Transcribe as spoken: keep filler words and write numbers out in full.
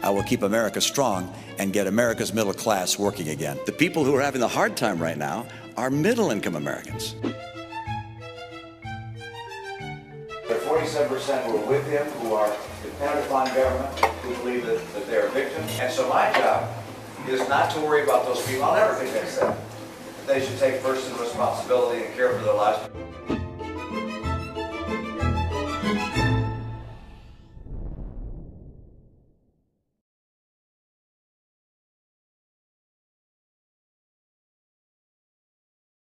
I will keep America strong and get America's middle class working again. The people who are having the hard time right now are middle-income Americans. There are forty-seven percent who are with him, who are dependent upon government, who believe that, that they are victims. And so my job is not to worry about those people. I'll never convince them that they should take personal responsibility and care for their lives.